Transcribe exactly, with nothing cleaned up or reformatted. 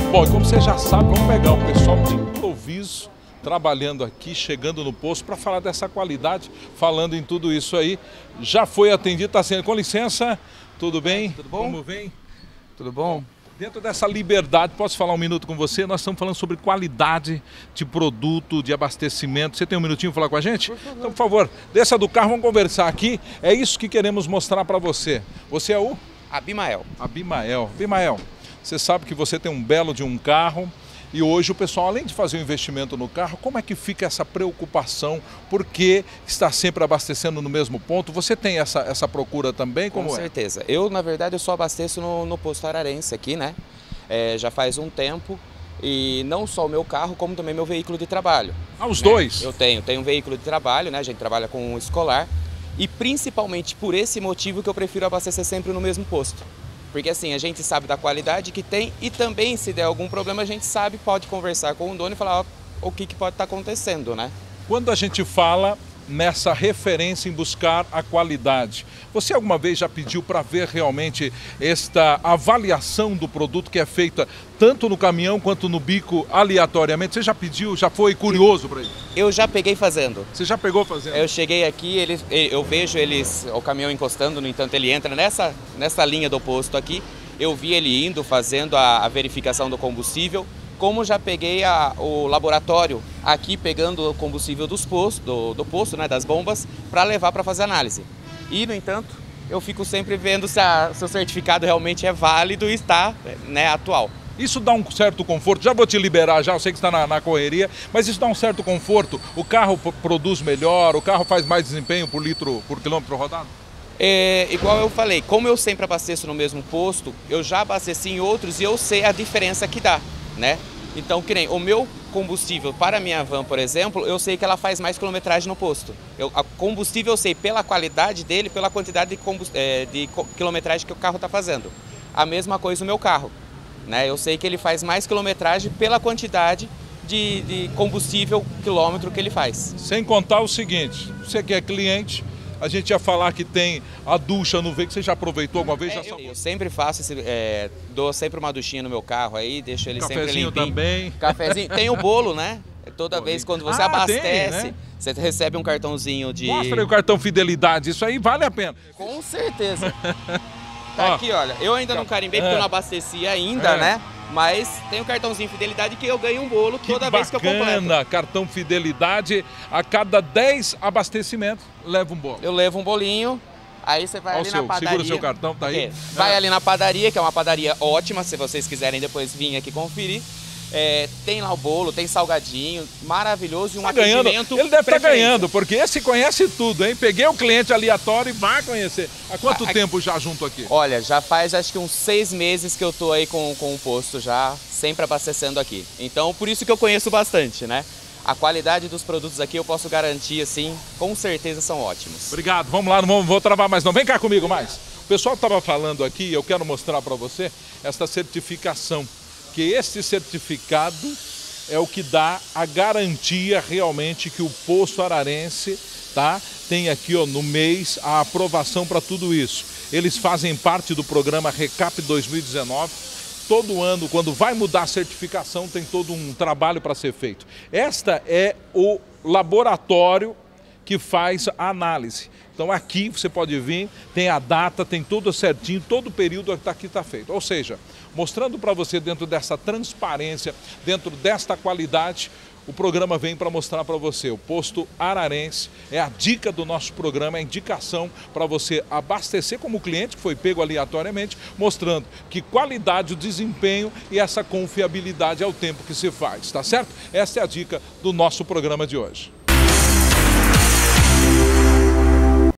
Bom, e como você já sabe, vamos pegar o pessoal de improviso trabalhando aqui, chegando no posto para falar dessa qualidade, falando em tudo isso aí. Já foi atendido, está sendo. Com licença, tudo bem? Tudo bom? Como vem? Tudo bom? Dentro dessa liberdade, posso falar um minuto com você? Nós estamos falando sobre qualidade de produto, de abastecimento. Você tem um minutinho para falar com a gente? Por favor. Então, por favor, desça do carro, vamos conversar aqui. É isso que queremos mostrar para você. Você é o? Abimael. Abimael. Abimael, você sabe que você tem um belo de um carro. E hoje o pessoal, além de fazer um investimento no carro, como é que fica essa preocupação? Porque está sempre abastecendo no mesmo ponto? Você tem essa, essa procura também? Como Com certeza. É? Eu, na verdade, eu só abasteço no, no posto Ararense aqui, né? É, já faz um tempo. E não só o meu carro, como também meu veículo de trabalho. Ah, os né? dois? Eu tenho. Tenho um veículo de trabalho, né? A gente trabalha com um escolar. E principalmente por esse motivo que eu prefiro abastecer sempre no mesmo posto. Porque assim, a gente sabe da qualidade que tem e também se der algum problema a gente sabe, pode conversar com o dono e falar ó, o que, que pode estar acontecendo, né? Quando a gente fala nessa referência em buscar a qualidade, você alguma vez já pediu para ver realmente esta avaliação do produto que é feita tanto no caminhão quanto no bico aleatoriamente? Você já pediu, já foi curioso para isso? Eu já peguei fazendo. Você já pegou fazendo? Eu cheguei aqui, eles, eu vejo eles, o caminhão encostando, no entanto ele entra nessa, nessa linha do posto aqui, eu vi ele indo, fazendo a, a verificação do combustível. Como já peguei a, o laboratório aqui pegando o combustível dos postos, do, do posto, né, das bombas, para levar para fazer análise. E, no entanto, eu fico sempre vendo se, a, se o certificado realmente é válido e está, né, atual. Isso dá um certo conforto, já vou te liberar já, eu sei que está na, na correria, mas isso dá um certo conforto, o carro produz melhor, o carro faz mais desempenho por litro, por quilômetro rodado? É, igual eu falei, como eu sempre abasteço no mesmo posto, eu já abasteci em outros e eu sei a diferença que dá. Né? Então, que nem o meu combustível para a minha van, por exemplo, eu sei que ela faz mais quilometragem no posto. Eu, a combustível eu sei pela qualidade dele, pela quantidade de, é, de quilometragem que o carro está fazendo. A mesma coisa no meu carro. Né? Eu sei que ele faz mais quilometragem pela quantidade de, de combustível quilômetro que ele faz. Sem contar o seguinte, você que é cliente, a gente ia falar que tem a ducha no veículo, você já aproveitou alguma vez? É, já eu, eu sempre faço, esse, é, dou sempre uma duchinha no meu carro aí, deixo ele sempre limpinho. Cafezinho também. Cafezinho, tem o bolo, né? Toda vez quando você ah, abastece, tem, né? Você recebe um cartãozinho de... Mostra aí o cartão Fidelidade, isso aí vale a pena. Com certeza. Tá aqui, olha, eu ainda não carimbei porque é. eu não abasteci ainda, é. né? Mas tem o cartãozinho Fidelidade que eu ganho um bolo toda que vez que eu completo. Bacana, cartão Fidelidade, a cada dez abastecimentos leva um bolo. Eu levo um bolinho, aí você vai Olha ali o seu, na padaria. segura o seu cartão, tá aí. Vai é. ali na padaria, que é uma padaria ótima, se vocês quiserem depois vir aqui conferir. É, tem lá o bolo, tem salgadinho, maravilhoso e um tá atendimento ganhando. Ele deve estar tá ganhando, porque esse conhece tudo, hein? Peguei o cliente aleatório e vai conhecer. Há quanto a, tempo já junto aqui? Olha, já faz acho que uns seis meses que eu tô aí com, com o posto já, sempre abastecendo aqui. Então, por isso que eu conheço bastante, né? A qualidade dos produtos aqui eu posso garantir, assim, com certeza são ótimos. Obrigado, vamos lá, não vamos, vou travar mais não. Vem cá comigo mais. O pessoal estava falando aqui, eu quero mostrar para você essa certificação. Que esse certificado é o que dá a garantia realmente que o posto ararense tá, tem aqui ó, no mês a aprovação para tudo isso. Eles fazem parte do programa Recap dois mil e dezenove. Todo ano, quando vai mudar a certificação, tem todo um trabalho para ser feito. Esta é o laboratório que faz a análise. Então aqui você pode vir, tem a data, tem tudo certinho, todo o período aqui está feito. Ou seja, mostrando para você dentro dessa transparência, dentro desta qualidade, o programa vem para mostrar para você. O posto Ararense é a dica do nosso programa, é a indicação para você abastecer como cliente, que foi pego aleatoriamente, mostrando que qualidade, o desempenho e essa confiabilidade é o tempo que se faz, tá certo? Essa é a dica do nosso programa de hoje.